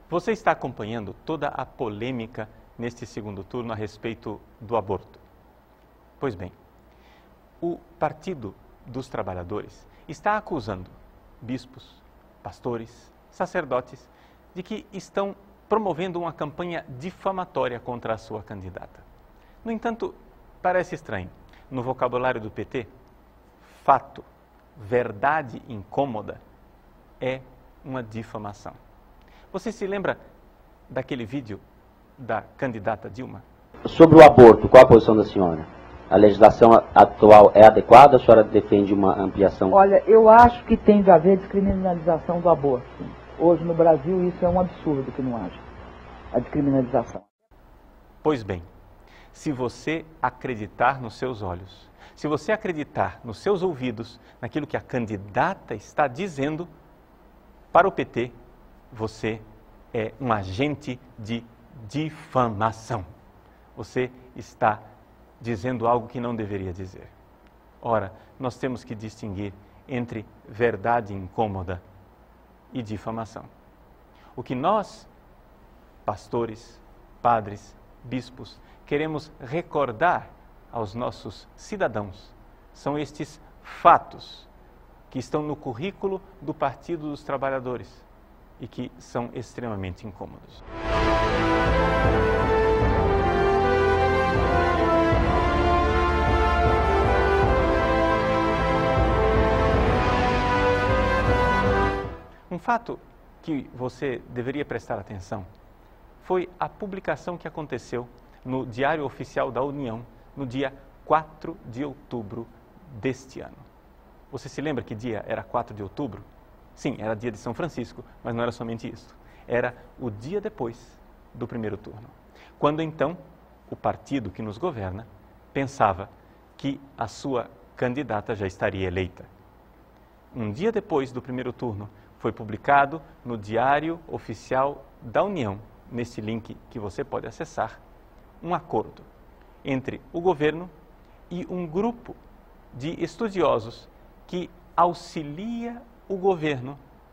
Você está acompanhando toda a polêmica neste segundo turno a respeito do aborto. Pois bem, o Partido dos Trabalhadores está acusando bispos, pastores, sacerdotes de que estão promovendo uma campanha difamatória contra a sua candidata. No entanto, parece estranho. No vocabulário do PT, fato, verdade incômoda é uma difamação. Você se lembra daquele vídeo da candidata Dilma? Sobre o aborto, qual a posição da senhora? A legislação atual é adequada ou a senhora defende uma ampliação? Olha, eu acho que tem de haver descriminalização do aborto. Hoje no Brasil isso é um absurdo que não haja, a descriminalização. Pois bem, se você acreditar nos seus olhos, se você acreditar nos seus ouvidos, naquilo que a candidata está dizendo, para o PT, você é um agente de difamação. Você está dizendo algo que não deveria dizer. Ora, nós temos que distinguir entre verdade incômoda e difamação. O que nós, pastores, padres, bispos, queremos recordar aos nossos cidadãos são estes fatos que estão no currículo do Partido dos Trabalhadores e que são extremamente incômodos. Um fato que você deveria prestar atenção foi a publicação que aconteceu no Diário Oficial da União no dia 4 de outubro deste ano. Você se lembra que dia era 4 de outubro? Sim, era dia de São Francisco, mas não era somente isso. Era o dia depois do primeiro turno. Quando então o partido que nos governa pensava que a sua candidata já estaria eleita. Um dia depois do primeiro turno, foi publicado no Diário Oficial da União, nesse link que você pode acessar, um acordo entre o governo e um grupo de estudiosos que auxilia o governo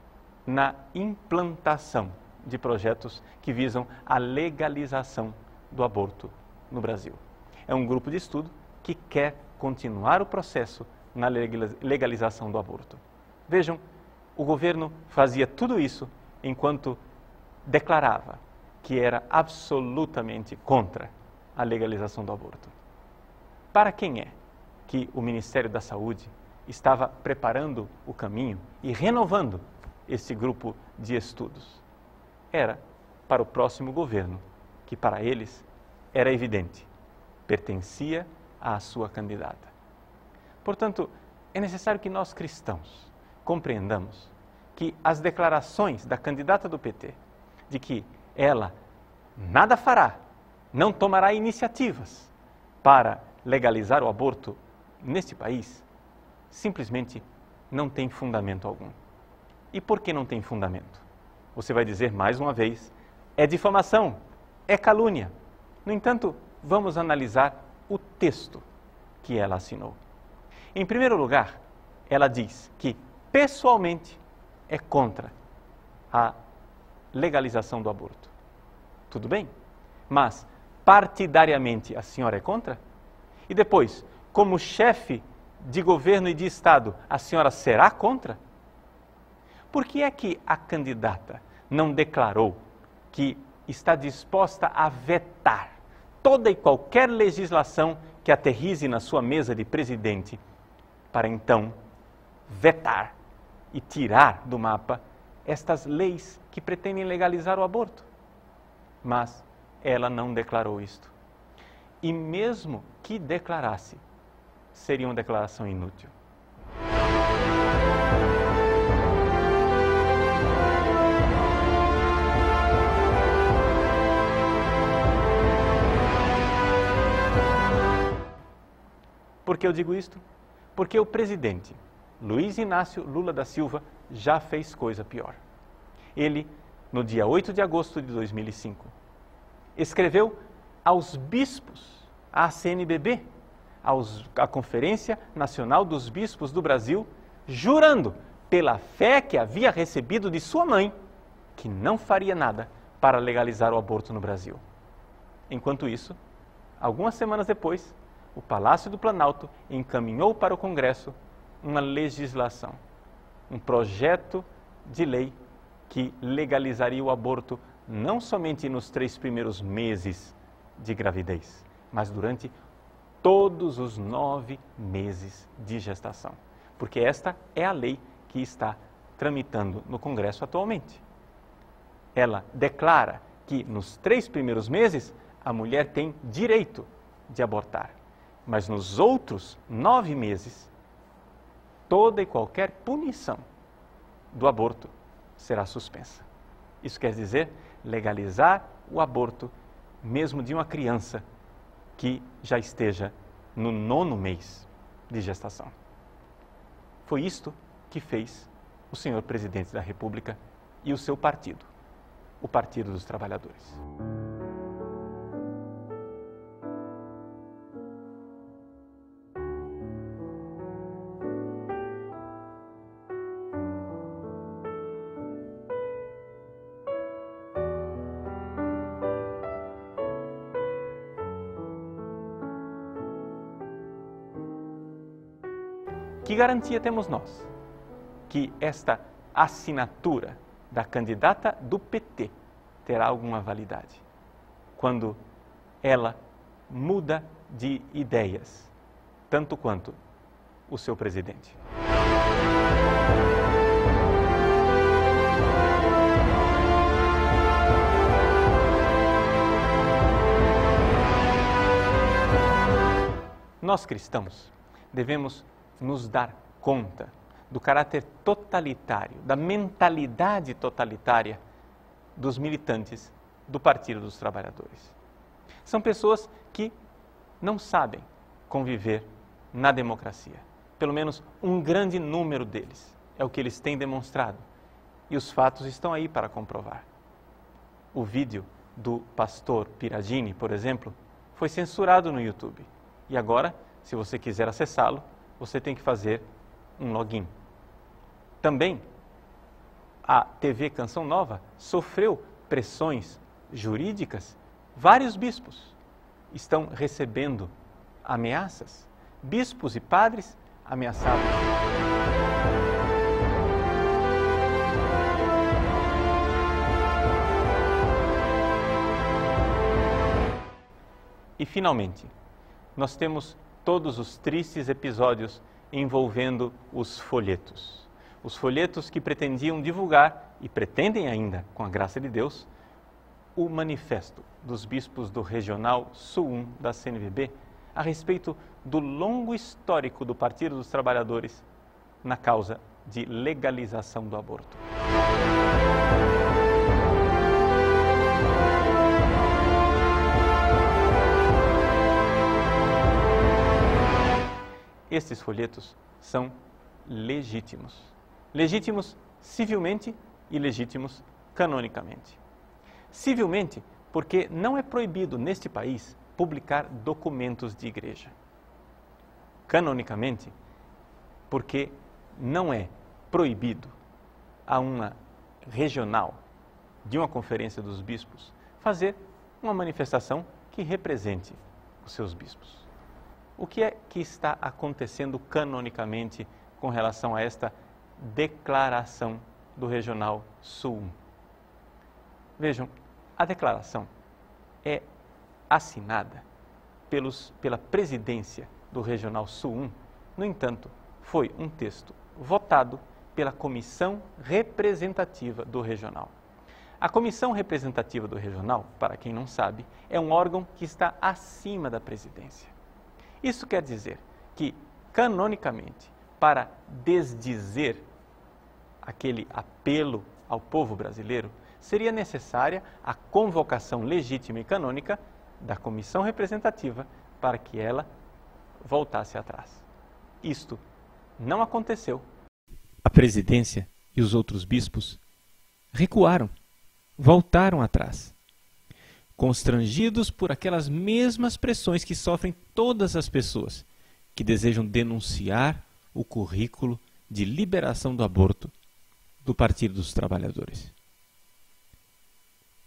na implantação de projetos que visam a legalização do aborto no Brasil. É um grupo de estudo que quer continuar o processo na legalização do aborto. Vejam, o governo fazia tudo isso enquanto declarava que era absolutamente contra a legalização do aborto. Para quem é que o Ministério da Saúde estava preparando o caminho e renovando esse grupo de estudos? Era para o próximo governo, que para eles era evidente, pertencia à sua candidata. Portanto, é necessário que nós cristãos compreendamos que as declarações da candidata do PT, de que ela nada fará, não tomará iniciativas para legalizar o aborto neste país, simplesmente não tem fundamento algum. E por que não tem fundamento? Você vai dizer mais uma vez, é difamação, é calúnia. No entanto, vamos analisar o texto que ela assinou. Em primeiro lugar, ela diz que pessoalmente é contra a legalização do aborto. Tudo bem? Mas partidariamente a senhora é contra? E depois, como chefe de governo e de Estado, a senhora será contra? Por que é que a candidata não declarou que está disposta a vetar toda e qualquer legislação que aterrize na sua mesa de presidente, para então vetar e tirar do mapa estas leis que pretendem legalizar o aborto? Mas ela não declarou isto. E mesmo que declarasse, seria uma declaração inútil. Por que eu digo isto? Porque o presidente Luiz Inácio Lula da Silva já fez coisa pior. Ele, no dia 8 de agosto de 2005, escreveu aos bispos, à CNBB, à Conferência Nacional dos Bispos do Brasil, jurando, pela fé que havia recebido de sua mãe, que não faria nada para legalizar o aborto no Brasil. Enquanto isso, algumas semanas depois, o Palácio do Planalto encaminhou para o Congresso uma legislação, um projeto de lei que legalizaria o aborto não somente nos 3 primeiros meses de gravidez, mas durante todos os 9 meses de gestação. Porque esta é a lei que está tramitando no Congresso atualmente. Ela declara que nos 3 primeiros meses a mulher tem direito de abortar, mas nos outros 9 meses, toda e qualquer punição do aborto será suspensa. Isso quer dizer legalizar o aborto mesmo de uma criança que já esteja no 9º mês de gestação. Foi isto que fez o senhor presidente da República e o seu partido, o Partido dos Trabalhadores. Que garantia temos nós que esta assinatura da candidata do PT terá alguma validade quando ela muda de ideias, tanto quanto o seu presidente? Nós cristãos devemos nos dar conta do caráter totalitário, da mentalidade totalitária dos militantes do Partido dos Trabalhadores. São pessoas que não sabem conviver na democracia. Pelo menos um grande número deles. É o que eles têm demonstrado. E os fatos estão aí para comprovar. O vídeo do pastor Piragini, por exemplo, foi censurado no YouTube. E agora, se você quiser acessá-lo, você tem que fazer um login. Também, a TV Canção Nova sofreu pressões jurídicas. Vários bispos estão recebendo ameaças. Bispos e padres ameaçados. E, finalmente, nós temos todos os tristes episódios envolvendo os folhetos. Os folhetos que pretendiam divulgar, e pretendem ainda, com a graça de Deus, o manifesto dos bispos do Regional Sul 1 da CNBB a respeito do longo histórico do Partido dos Trabalhadores na causa de legalização do aborto. Estes folhetos são legítimos. Legítimos civilmente e legítimos canonicamente. Civilmente, porque não é proibido neste país publicar documentos de igreja. Canonicamente, porque não é proibido a uma regional de uma conferência dos bispos fazer uma manifestação que represente os seus bispos. O que é que está acontecendo canonicamente com relação a esta declaração do Regional Sul 1? Vejam, a declaração é assinada pela presidência do Regional Sul 1. No entanto, foi um texto votado pela Comissão Representativa do Regional. A Comissão Representativa do Regional, para quem não sabe, é um órgão que está acima da presidência. Isso quer dizer que, canonicamente, para desdizer aquele apelo ao povo brasileiro, seria necessária a convocação legítima e canônica da comissão representativa para que ela voltasse atrás. Isto não aconteceu. A presidência e os outros bispos recuaram, voltaram atrás, constrangidos por aquelas mesmas pressões que sofrem todas as pessoas que desejam denunciar o currículo de liberação do aborto do Partido dos Trabalhadores.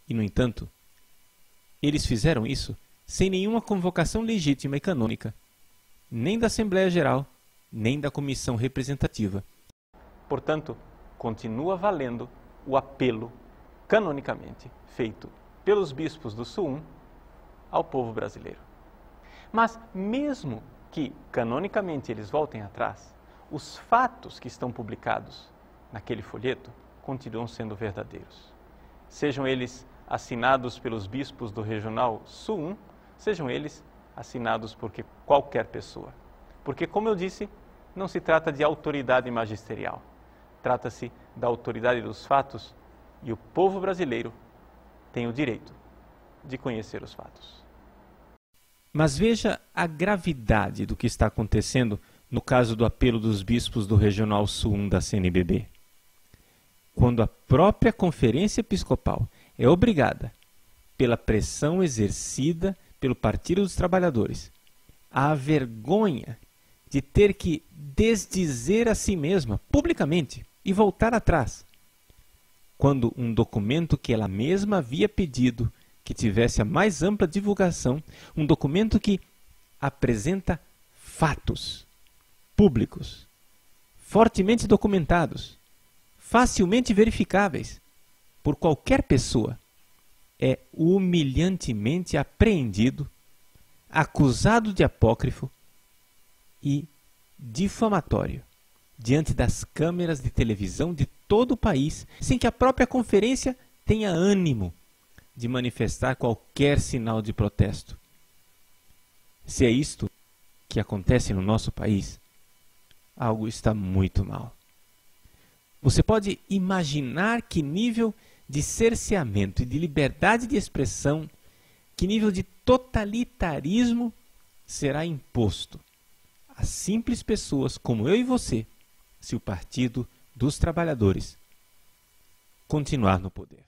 E, no entanto, eles fizeram isso sem nenhuma convocação legítima e canônica, nem da Assembleia Geral, nem da Comissão Representativa. Portanto, continua valendo o apelo, canonicamente, feito pelos bispos do Suum ao povo brasileiro. Mas, mesmo que canonicamente eles voltem atrás, os fatos que estão publicados naquele folheto continuam sendo verdadeiros. Sejam eles assinados pelos bispos do regional Suum, sejam eles assinados por qualquer pessoa. Porque, como eu disse, não se trata de autoridade magisterial. Trata-se da autoridade dos fatos e o povo brasileiro tem o direito de conhecer os fatos. Mas veja a gravidade do que está acontecendo no caso do apelo dos bispos do Regional Suum da CNBB. Quando a própria Conferência Episcopal é obrigada, pela pressão exercida pelo Partido dos Trabalhadores, à vergonha de ter que desdizer a si mesma publicamente e voltar atrás, quando um documento que ela mesma havia pedido que tivesse a mais ampla divulgação, um documento que apresenta fatos públicos, fortemente documentados, facilmente verificáveis por qualquer pessoa, é humilhantemente apreendido, acusado de apócrifo e difamatório diante das câmeras de televisão de todo o país, sem que a própria conferência tenha ânimo de manifestar qualquer sinal de protesto. Se é isto que acontece no nosso país, algo está muito mal. Você pode imaginar que nível de cerceamento e de liberdade de expressão, que nível de totalitarismo será imposto a simples pessoas como eu e você, se o Partido dos Trabalhadores continuar no poder.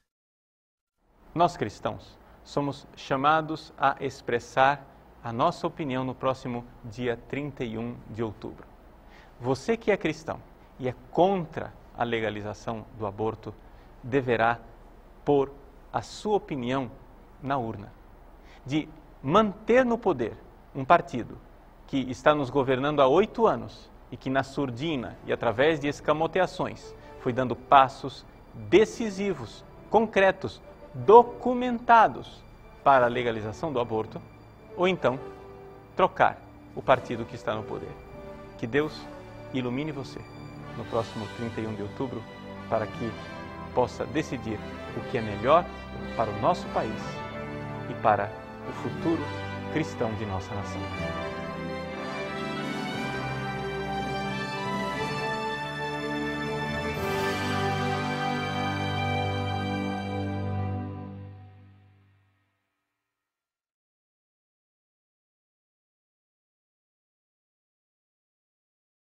Nós cristãos somos chamados a expressar a nossa opinião no próximo dia 31 de outubro. Você que é cristão e é contra a legalização do aborto, deverá pôr a sua opinião na urna. De manter no poder um partido que está nos governando há 8 anos e que na surdina e através de escamoteações foi dando passos decisivos, concretos, documentados para a legalização do aborto, ou então trocar o partido que está no poder. Que Deus ilumine você no próximo 31 de outubro para que possa decidir o que é melhor para o nosso país e para o futuro cristão de nossa nação.